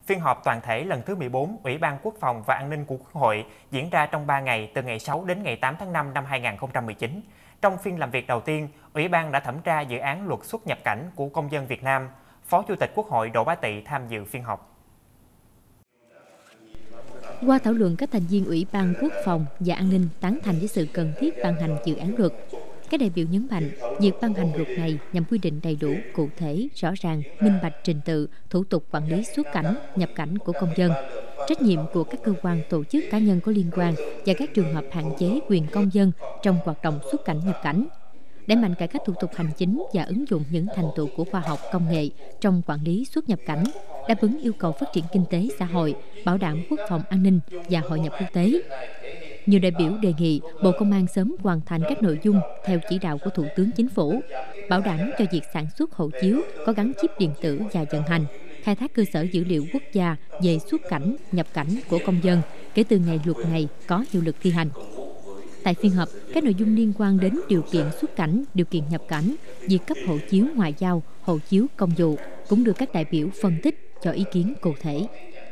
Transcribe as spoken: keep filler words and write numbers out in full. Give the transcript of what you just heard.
Phiên họp toàn thể lần thứ mười bốn Ủy ban Quốc phòng và An ninh của Quốc hội diễn ra trong ba ngày từ ngày sáu đến ngày tám tháng năm năm hai nghìn không trăm mười chín. Trong phiên làm việc đầu tiên, Ủy ban đã thẩm tra dự án luật xuất nhập cảnh của công dân Việt Nam. Phó Chủ tịch Quốc hội Đỗ Bá Tị tham dự phiên họp. Qua thảo luận, các thành viên Ủy ban Quốc phòng và An ninh tán thành với sự cần thiết ban hành dự án luật. Các đại biểu nhấn mạnh, việc ban hành luật này nhằm quy định đầy đủ, cụ thể, rõ ràng, minh bạch trình tự, thủ tục quản lý xuất cảnh, nhập cảnh của công dân, trách nhiệm của các cơ quan, tổ chức, cá nhân có liên quan và các trường hợp hạn chế quyền công dân trong hoạt động xuất cảnh nhập cảnh. Đẩy mạnh cải cách thủ tục hành chính và ứng dụng những thành tựu của khoa học công nghệ trong quản lý xuất nhập cảnh, đáp ứng yêu cầu phát triển kinh tế xã hội, bảo đảm quốc phòng an ninh và hội nhập quốc tế. Nhiều đại biểu đề nghị Bộ Công an sớm hoàn thành các nội dung theo chỉ đạo của Thủ tướng Chính phủ, bảo đảm cho việc sản xuất hộ chiếu có gắn chip điện tử và vận hành, khai thác cơ sở dữ liệu quốc gia về xuất cảnh, nhập cảnh của công dân kể từ ngày luật này có hiệu lực thi hành. Tại phiên họp, các nội dung liên quan đến điều kiện xuất cảnh, điều kiện nhập cảnh, việc cấp hộ chiếu ngoại giao, hộ chiếu công vụ cũng được các đại biểu phân tích cho ý kiến cụ thể.